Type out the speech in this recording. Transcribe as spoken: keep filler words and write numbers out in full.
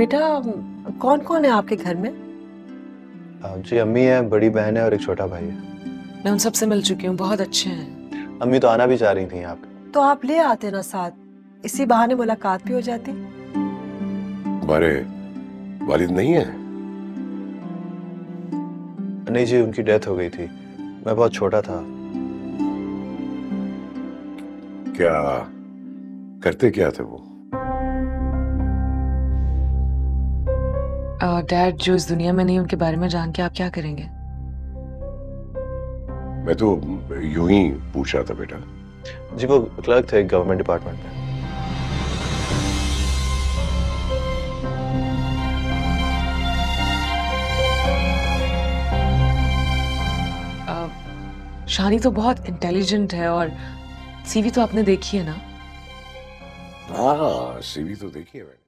बेटा कौन कौन है आपके घर में? जी अम्मी है, बड़ी बहन है और एक छोटा भाई है। मैं उन सबसे मिल चुकी हूँ, बहुत अच्छे हैं। अम्मी तो आना भी चाह रही थी यहाँ पे। तो आप ले आते ना साथ, इसी बहाने मुलाकात भी हो जाती। तुम्हारे वालिद नहीं है? नहीं जी, उनकी डेथ हो गई थी, मैं बहुत छोटा था। क्या करते क्या थे वो? डैड, जो इस दुनिया में नहीं उनके बारे में जान के आप क्या करेंगे? मैं तो यूं ही पूछ रहा था बेटा। जी वो क्लर्क थे गवर्नमेंट डिपार्टमेंट में। शानी तो बहुत इंटेलिजेंट है और सीवी तो आपने देखी है ना? हाँ, सीवी तो देखी है मैंने।